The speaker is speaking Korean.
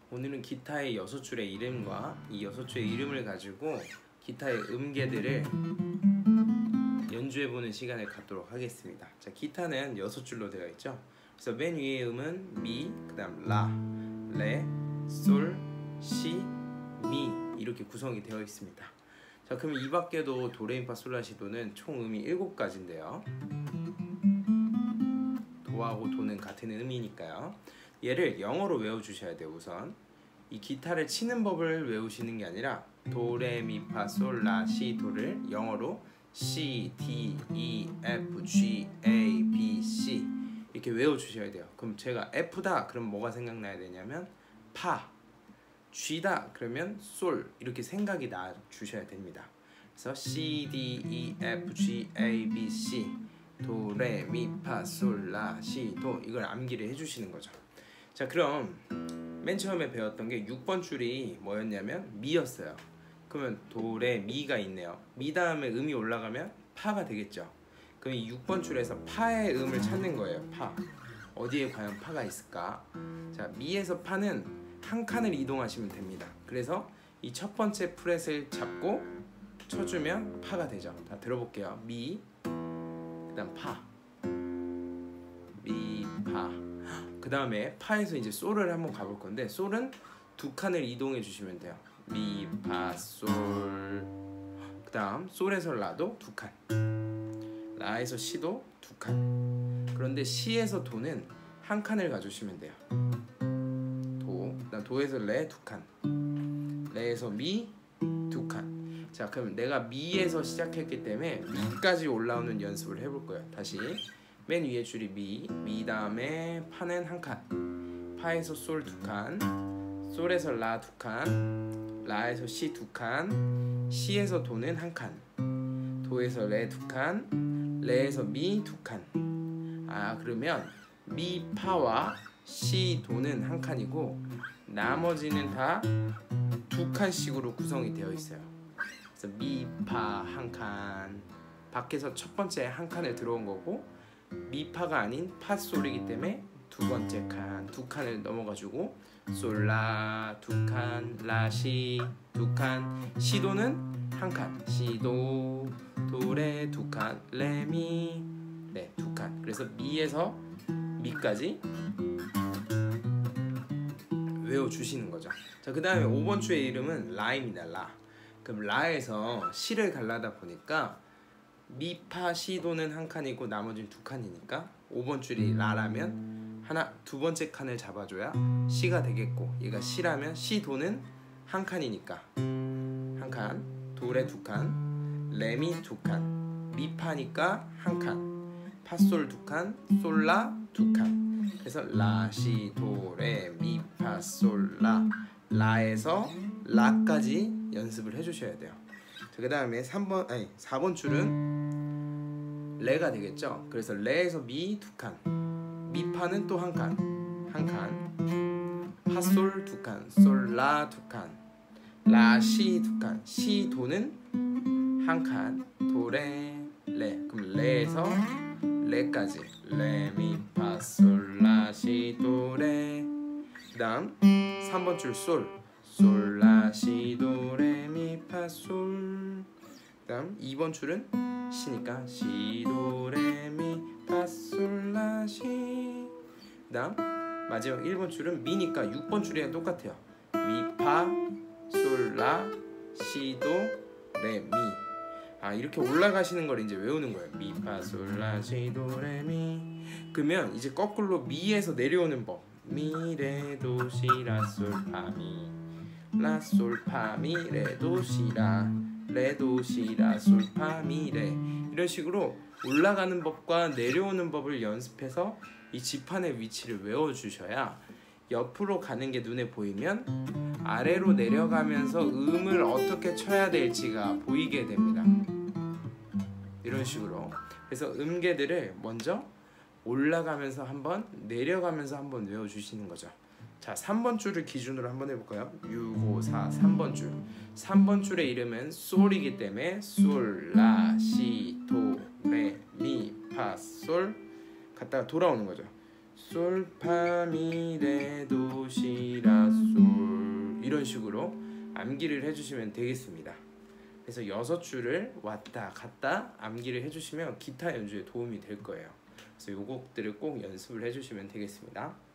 오늘은 기타의 6줄의 이름과 이 6줄의 이름을 가지고 기타의 음계들을 연주해보는 시간을 갖도록 하겠습니다. 자, 기타는 6줄로 되어 있죠. 그래서 맨 위의 음은 미, 그 다음 라, 레, 솔, 시, 미 이렇게 구성이 되어 있습니다. 자, 그럼 이 밖에도 도레미파솔라시도는 총 음이 7가지인데요. 도하고 도는 같은 음이니까요. 얘를 영어로 외워주셔야 돼요. 우선 이 기타를 치는 법을 외우시는 게 아니라 도레미파솔라시도를 영어로 C, D, E, F, G, A, B, C 이렇게 외워주셔야 돼요. 그럼 제가 F다 그럼 뭐가 생각나야 되냐면 파, G다 그러면 솔 이렇게 생각이 나 주셔야 됩니다. 그래서 C, D, E, F, G, A, B, C 도레미파솔라시도 이걸 암기를 해주시는 거죠. 자, 그럼 맨 처음에 배웠던 게 6번 줄이 뭐였냐면 미였어요. 그러면 도레미가 있네요. 미 다음에 음이 올라가면 파가 되겠죠. 그럼 이 6번 줄에서 파의 음을 찾는 거예요. 파 어디에 과연 파가 있을까? 자, 미에서 파는 한 칸을 이동하시면 됩니다. 그래서 이 첫 번째 프렛을 잡고 쳐주면 파가 되죠. 다 들어볼게요. 미, 그 다음 파, 미, 파. 그 다음에 파에서 이제 솔을 한번 가볼 건데 솔은 2칸을 이동해 주시면 돼요. 미, 파, 솔. 그 다음 솔에서 라도 2칸, 라에서 시도 2칸. 그런데 시에서 도는 한 칸을 가주시면 돼요. 도, 그 다음 도에서 레 2칸, 레에서 미 2칸. 자, 그럼 내가 미에서 시작했기 때문에 미까지 올라오는 연습을 해볼 거예요. 다시 맨 위에 줄이 미, 미 다음에 파는 한 칸, 파에서 솔 2칸, 솔에서 라 2칸, 라에서 시 2칸, 시에서 도는 한 칸, 도에서 레 2칸, 레에서 미 2칸. 아, 그러면 미, 파와 시, 도는 한 칸이고 나머지는 다 2칸씩으로 구성이 되어 있어요. 그래서 미, 파 한 칸, 밖에서 첫 번째 한 칸을 들어온 거고 미파가 아닌 파솔이기 때문에 두 번째 칸, 2칸을 넘어가지고 솔라 2칸, 라시 2칸, 시도는 한 칸, 시도, 도레 2칸, 레미 네 2칸. 그래서 미에서 미까지 외워주시는 거죠. 자, 그 다음에 5번 줄의 이름은 라입니다. 라. 그럼 라에서 시를 갈라다 보니까 미, 파, 시도는 한 칸이고 나머지는 2칸이니까 5번 줄이 라라면 두 번째 칸을 잡아줘야 시가 되겠고 얘가 시라면 시, 도는 한 칸이니까 한 칸, 도레 2칸, 레미 2칸, 미, 파니까 한 칸, 파, 솔 2칸, 솔, 라 2칸. 그래서 라, 시, 도, 레, 미, 파, 솔, 라. 라에서 라까지 연습을 해주셔야 돼요. 그 다음에 4번 줄은 레가 되겠죠. 그래서 레에서 미 2칸, 미파는 또 한 칸, 한 칸, 파솔 2칸, 솔, 라 2칸, 라, 시 2칸, 시, 도는 한 칸, 도, 레, 레. 그럼 레에서 레까지 레, 미, 파, 솔, 라, 시, 도, 레. 그 다음 3번 줄 솔, 솔, 라, 시, 도, 레, 미, 파, 솔. 그 다음 2번 줄은 시니까 시, 도, 레, 미, 파, 솔, 라, 시. 그 다음 마지막 1번 줄은 미니까 6번 줄이랑 똑같아요. 미, 파, 솔, 라, 시, 도, 레, 미. 아, 이렇게 올라가시는 걸 이제 외우는 거예요. 미, 파, 솔, 라, 시, 도, 레, 미. 그러면 이제 거꾸로 미에서 내려오는 법. 미, 레, 도, 시, 라, 솔, 파, 미, 라, 솔, 파, 미, 레, 도, 시, 라, 레, 도, 시, 라, 솔, 파, 미, 레. 이런 식으로 올라가는 법과 내려오는 법을 연습해서 이 지판의 위치를 외워주셔야 옆으로 가는 게 눈에 보이면 아래로 내려가면서 음을 어떻게 쳐야 될지가 보이게 됩니다. 이런 식으로. 그래서 음계들을 먼저 올라가면서 한번 내려가면서 한번 외워주시는 거죠. 자, 3번 줄을 기준으로 한번 해볼까요? 6, 5, 4, 3번 줄. 3번 줄의 이름은 솔이기 때문에 솔, 라, 시, 도, 레, 미, 파, 솔 갔다가 돌아오는 거죠. 솔, 파, 미, 레, 도, 시, 라, 솔, 이런 식으로 암기를 해주시면 되겠습니다. 그래서 6줄을 왔다 갔다 암기를 해주시면 기타 연주에 도움이 될 거예요. 그래서 이 곡들을 꼭 연습을 해주시면 되겠습니다.